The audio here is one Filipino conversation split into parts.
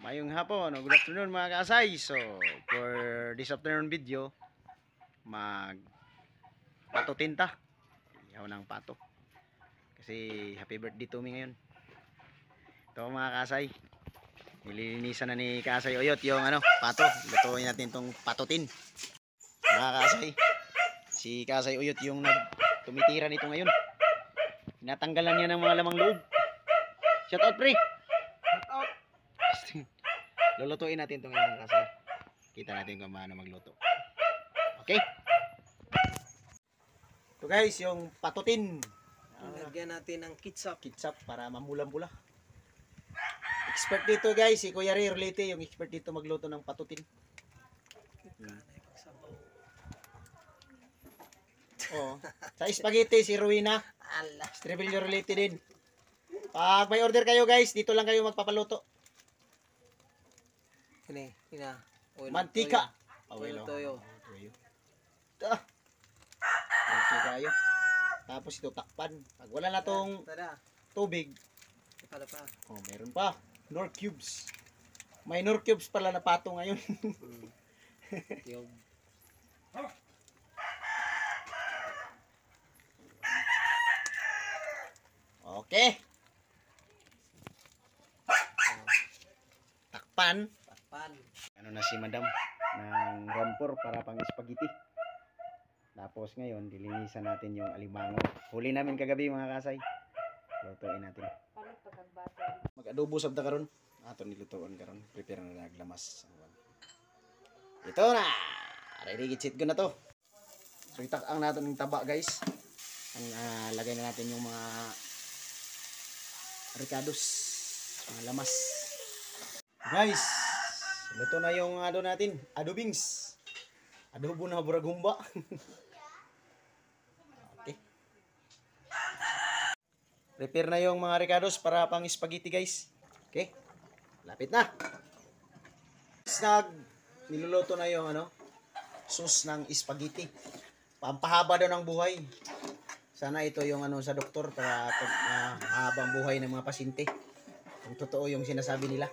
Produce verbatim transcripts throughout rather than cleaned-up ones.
Mayong hapon, good afternoon mga kaasay. So, for this afternoon video, mag pato tinta. Ihaw ng pato. Kasi happy birthday to me ngayon. Ito mga kaasay. Nililinisan na ni Kaasay Oyot yung ano, pato. Lutuin natin tong patotin. Mga kaasay. Si Kaasay Oyot yung nagtumitira nito ngayon. Tinatanggalan niya ng mga lamang loob. Shout out pre. Shout out. Lulutuin natin itong ngayon kasi kita natin kung paano magluto. Okay? Ito guys, yung patutin. Lagyan natin ng kitsap. Kitsap para mamulang-mula. Expert dito guys, si Kuya Ray Rolete, yung expert dito magluto ng patutin. Hmm. Oh, sa spaghetti si Ruina. Allah. Strevelio Rolete din. Pag may order kayo guys, dito lang kayo magpapaluto. Ini, ina. Oil Mantika. Oil toyo. Ah. Mantika kayo. Tapos ito takpan. Pag wala na tong tubig. Pada pa. Oh, meron pa. Nor cubes. May nor cubes pala na pato ngayon. Hmm. Tiyog. Okay. Takpan. Takpan. Ano na si madam ng rampor para pang spaghetti. Tapos ngayon, dilinisan natin yung alimango. Huli namin kagabi mga kasay. Lutuin natin. Mag-adobo sabda karon. Ato nilutuan karon. Prepare na naglamas. Ito na. Ready gitsit ko na to. So itak-ang natin ng taba guys. Ang uh, lagay na natin yung mga ricados, mga lamas. Guys, luto na yung ano natin, adobings. Adobo na buragumba. Okay. Prepare na yung mga ricados para pang spaghetti guys. Okay. Lapit na. Nag niluluto na yung ano, sauce ng spaghetti. Pampahaba daw ng buhay. Sana ito yung ano sa doktor para uh, habang buhay ng mga pasyente. Kung totoo yung sinasabi nila.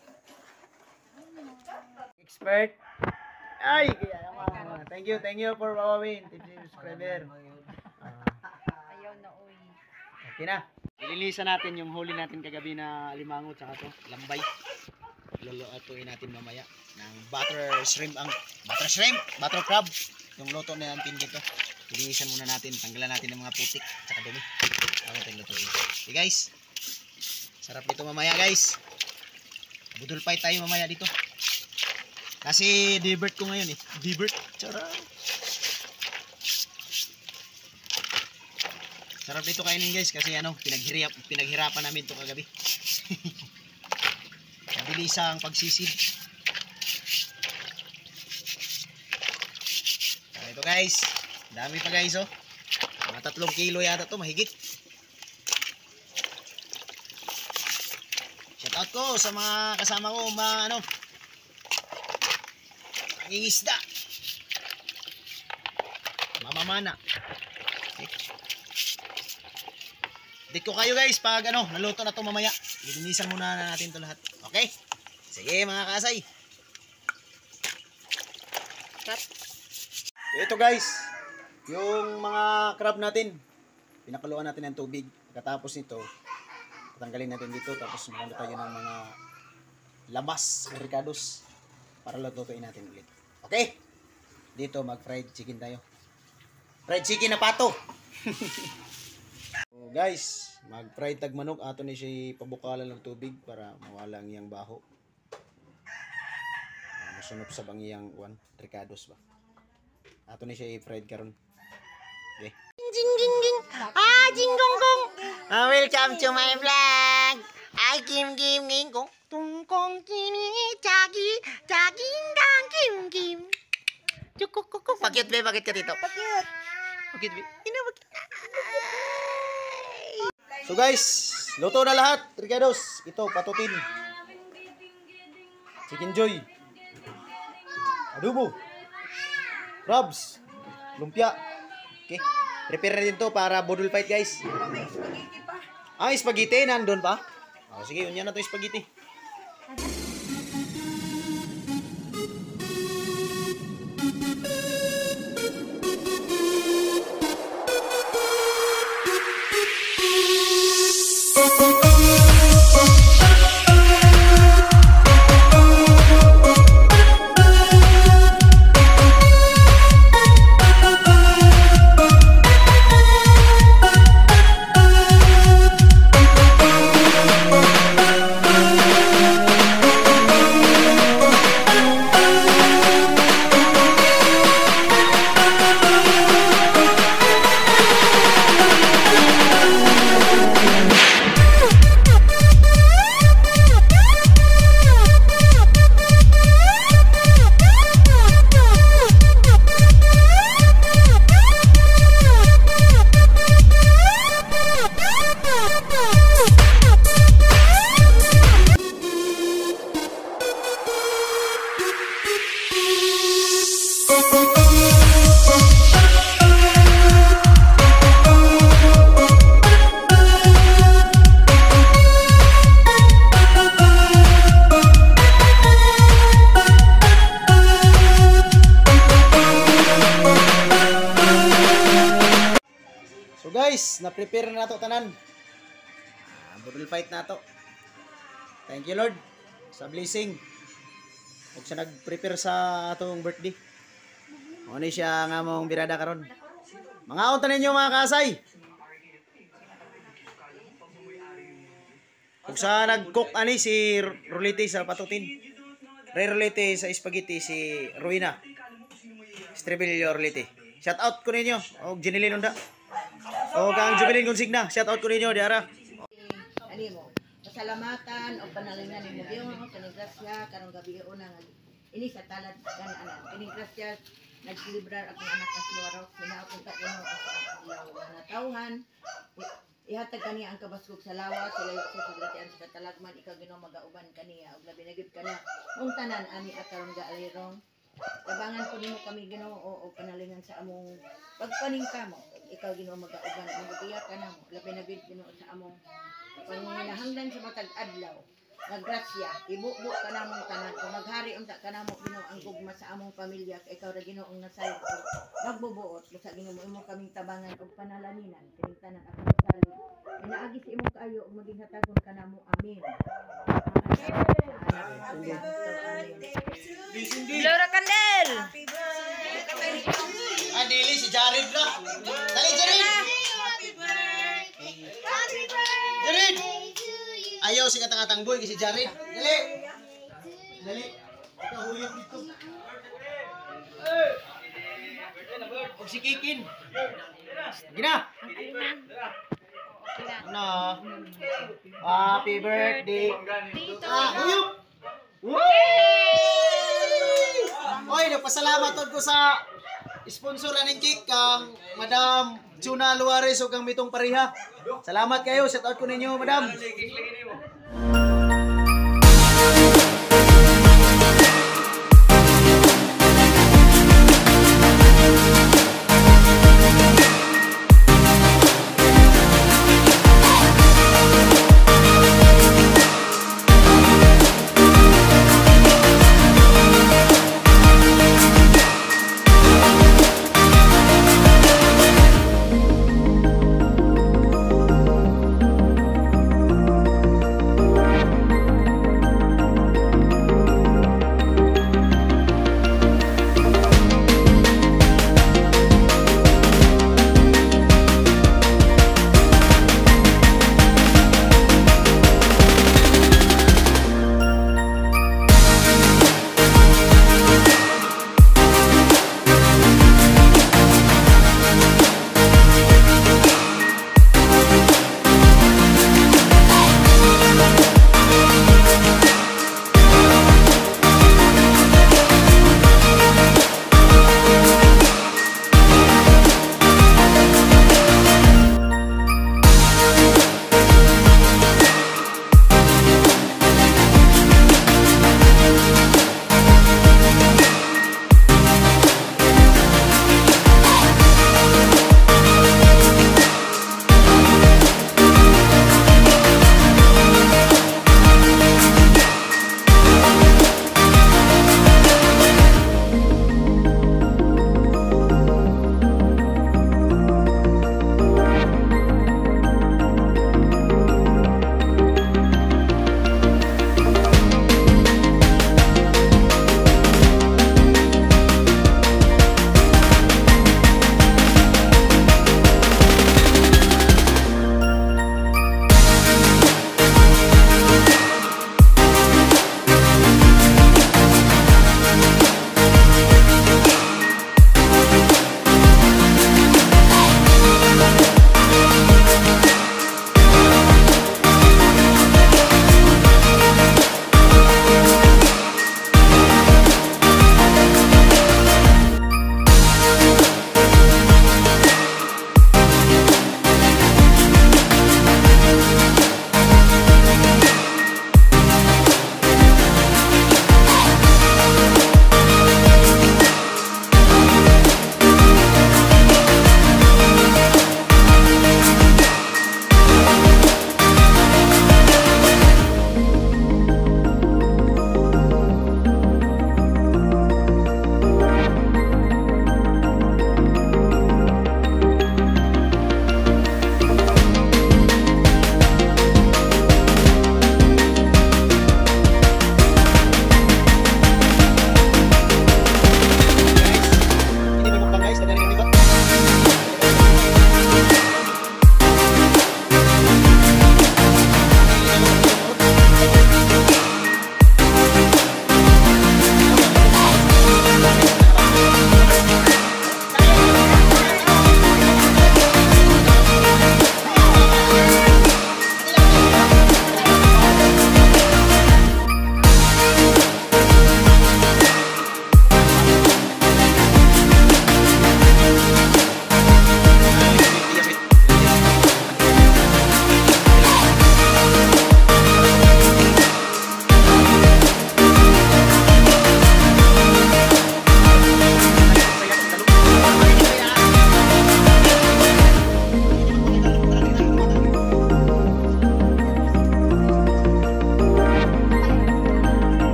Expert. Ay, kaya naman. Thank you, thank you for following. Tipsy subscriber. Uh, Ayaw na uy. okay na. Ililisan natin yung huli natin kagabi na alimango tsaka to, lambay. Lulutuin natin mamaya ng butter shrimp ang butter shrimp, butter crab. Yung luto na natin dito. Ililisan muna natin, tanggalan natin ng mga putik tsaka dumi. Ako tayo lutuin. Okay guys. Sarap dito mamaya guys. Budol fight tayo mamaya dito. Kasi debert ko ngayon eh. Debert. Charot. Sarap dito kainin guys kasi ano, pinaghirap, pinaghirapan namin ito kagabi. Mabilis ang pagsisid. So, ito guys. Dami pa guys oh. Mga tatlong kilo yata to mahigit. Shout out ko sa mga kasama ko, mga ano, mangingisda, mamamana. Okay. Dito ko kayo guys pag ano, naluto na to mamaya. Linisan muna na natin to lahat. Okay? Sige mga kasay. Cut. Ito guys, yung mga crab natin, pinakuluan natin ng tubig. Pagkatapos nito, tatanggalin natin dito. Tapos maganda tayo ng mga lamas, ricados, para lutuin natin ulit. Okay? Dito mag fried chicken tayo. Fried chicken na pato. So guys, mag fried tag manok. Ato ni siya pabukalan ng tubig para mawala ang iyang baho. Uh, masunop sa bang iyang one, ricados ba. Ato ni siya i-fried karon. Okay. Jing jing jing. Ah, jing gong gong. Ah, welcome to my vlog. I kim kim ging gong. Tung kong kimi jagi jaging dang kim kim. Cukuk kuk. Pakit be, pakit ka dito. Pakit. Pakit be. Ina pakit. So guys, luto na lahat. Ricados. Ito, patutin. Chicken joy. Adobo. Crabs. Lumpia. Okay. Prepare na din to para budol fight guys. Ah, spaghetti nandun pa? Oh, sige, yun yan na to spaghetti. na prepare na to tanan. Ah, budol fight na to. Thank you Lord sa blessing. Ug sa nag-prepare sa atong birthday. Mo ni siya nga mong birada karon. Mga unta ninyo mga kasay. Ug sa nag-cook ani si Rolete sa patutin. Ray Rolete sa spaghetti si Ruina. Strebelio Rolete. Shout out ko ninyo og Jinilin Unda. O kang Jubilin Consigna, shout out ko ninyo diara. Ani mo, pasalamatan o panalingan ni mo Dios mo sa grasya karong gabi una nga ini sa talad kan anak. Ini grasya nagsilibrar akong anak sa Luwaro, minaapon ka kamo sa ilaw na tawhan. Ihatag kani ang kabaskog sa lawa, sila sa paglatian sa talagman, ikaw Ginoo magauban kaniya ug labi na gid kaniya. Mong tanan ani at karong gaalirong. Tabangan po nimo kami Ginoo o panalingan sa among pagpaning kamo. Ikaw Ginoo magauban, magbiya ka namo. Labi na gid Ginoo sa among panginahanglan sa matag adlaw. Nga grasya, ibubo ka namong tanan. Kung maghari unta ka namo Ginoo ang gugma sa among pamilya, kay ikaw ra Ginoo ang nasayod. Magbubuot sa Ginoo imo kaming tabangan ug panalaninan kining tanan akong salud. Inaagi sa imong kaayo ug maging hatagon ka namo. Amen. Laura Candel. Ah, dili si Jared ra. Dali Jared. Jared. Ayaw si katang-atang boy kasi Jared. Dali. Dali. Ikaw huyok dito. Og si Kikin. Gina. No. Happy birthday. Ah, huyok. Oy, nagpasalamat tod ko sa sponsor aning cake kang Madam Chuna Luares ug kang Mitong Pareha. Salamat kayo, shout out ko ninyo, Madam.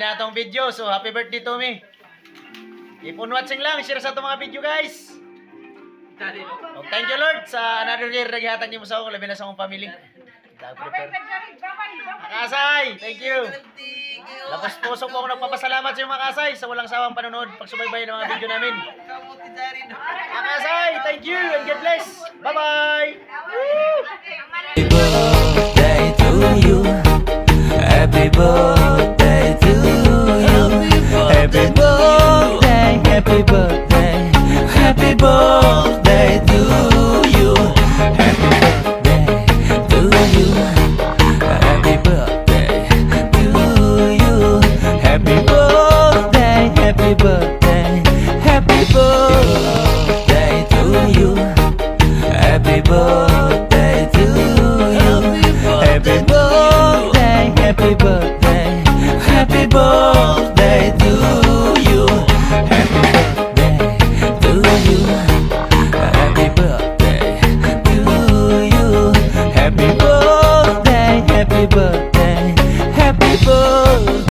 na atong video. So, happy birthday to me. Keep on watching lang. Share sa itong mga video, guys. Oh, thank you, Lord, sa another year na gihatag niyo mo sa ako, labi na sa akong family. Prepare. Makasay, thank you. Lapos puso ko ako nagpapasalamat sa iyo, Makasay, sa walang sawang panonood, pagsubaybay ng mga video namin. Makasay, thank you, and God bless. Bye-bye. Happy birthday to you. Happy birthday to you. Happy birthday, happy birthday.